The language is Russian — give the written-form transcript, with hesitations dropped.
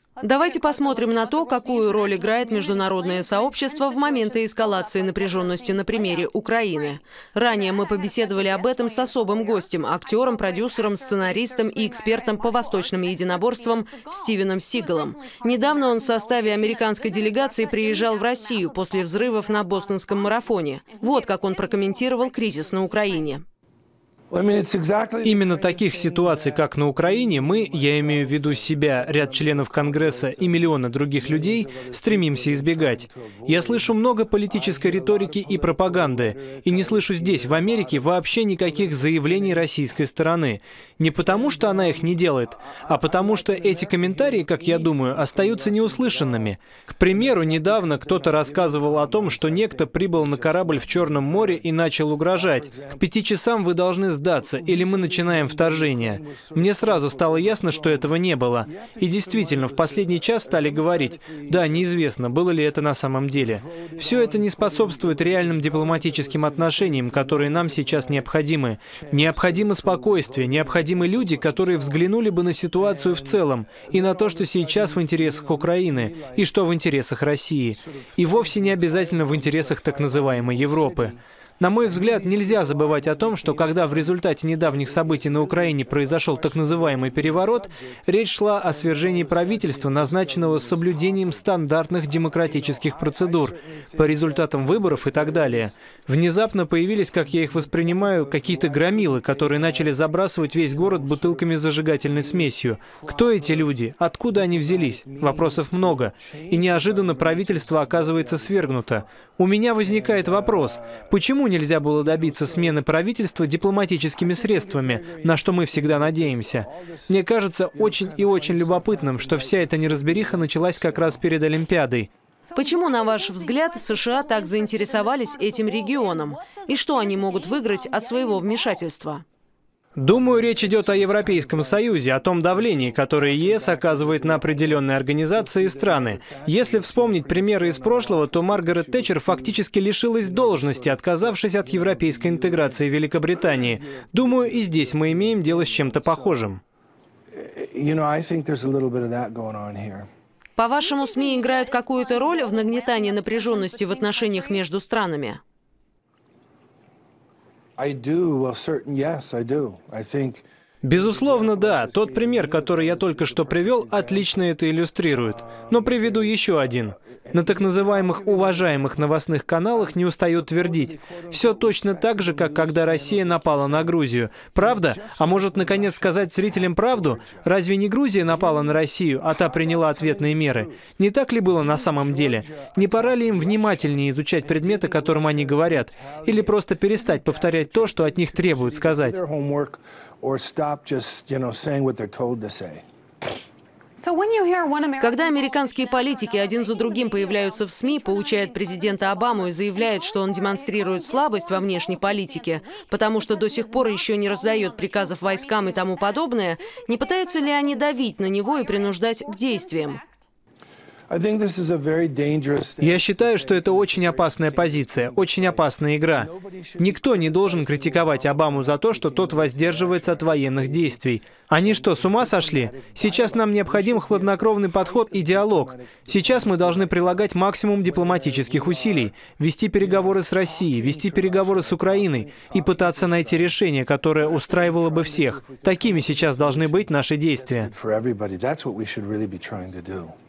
Давайте посмотрим на то, какую роль играет международное сообщество в моменты эскалации напряженности на примере Украины. Ранее мы побеседовали об этом с особым гостем, актером, продюсером, сценаристом и экспертом по восточным единоборствам Стивеном Сигалом. Недавно он в составе американской делегации приезжал в Россию после взрывов на бостонском марафоне. Вот как он прокомментировал кризис на Украине. Именно таких ситуаций, как на Украине, мы, я имею в виду себя, ряд членов Конгресса и миллионы других людей, стремимся избегать. Я слышу много политической риторики и пропаганды, и не слышу здесь, в Америке, вообще никаких заявлений российской стороны. Не потому, что она их не делает, а потому, что эти комментарии, как я думаю, остаются неуслышанными. К примеру, недавно кто-то рассказывал о том, что некто прибыл на корабль в Черном море и начал угрожать. К 5 часам вы должны сдаться, или мы начинаем вторжение. Мне сразу стало ясно, что этого не было. И действительно, в последний час стали говорить, да, неизвестно, было ли это на самом деле. Все это не способствует реальным дипломатическим отношениям, которые нам сейчас необходимы. Необходимо спокойствие, необходимы люди, которые взглянули бы на ситуацию в целом, и на то, что сейчас в интересах Украины, и что в интересах России. И вовсе не обязательно в интересах так называемой Европы. На мой взгляд, нельзя забывать о том, что когда в результате недавних событий на Украине произошел так называемый переворот, речь шла о свержении правительства, назначенного с соблюдением стандартных демократических процедур, по результатам выборов и так далее. Внезапно появились, как я их воспринимаю, какие-то громилы, которые начали забрасывать весь город бутылками с зажигательной смесью. Кто эти люди? Откуда они взялись? Вопросов много. И неожиданно правительство оказывается свергнуто. У меня возникает вопрос, почему нельзя было добиться смены правительства дипломатическими средствами, на что мы всегда надеемся? Мне кажется очень и очень любопытным, что вся эта неразбериха началась как раз перед Олимпиадой. Почему, на ваш взгляд, США так заинтересовались этим регионом? И что они могут выиграть от своего вмешательства? Думаю, речь идет о Европейском Союзе, о том давлении, которое ЕС оказывает на определенные организации и страны. Если вспомнить примеры из прошлого, то Маргарет Тэтчер фактически лишилась должности, отказавшись от европейской интеграции Великобритании. Думаю, и здесь мы имеем дело с чем-то похожим. По-вашему, СМИ играют какую-то роль в нагнетании напряженности в отношениях между странами? Безусловно, да. Тот пример, который я только что привел, отлично это иллюстрирует. Но приведу еще один. На так называемых уважаемых новостных каналах не устают твердить. Все точно так же, как когда Россия напала на Грузию. Правда? А может, наконец, сказать зрителям правду? Разве не Грузия напала на Россию, а та приняла ответные меры? Не так ли было на самом деле? Не пора ли им внимательнее изучать предметы, о котором они говорят? Или просто перестать повторять то, что от них требуют сказать? Когда американские политики один за другим появляются в СМИ, поучают президента Обаму и заявляют, что он демонстрирует слабость во внешней политике, потому что до сих пор еще не раздает приказов войскам и тому подобное, не пытаются ли они давить на него и принуждать к действиям? Я считаю, что это очень опасная позиция, очень опасная игра. Никто не должен критиковать Обаму за то, что тот воздерживается от военных действий. Они что, с ума сошли? Сейчас нам необходим хладнокровный подход и диалог. Сейчас мы должны прилагать максимум дипломатических усилий, вести переговоры с Россией, вести переговоры с Украиной и пытаться найти решение, которое устраивало бы всех. Такими сейчас должны быть наши действия.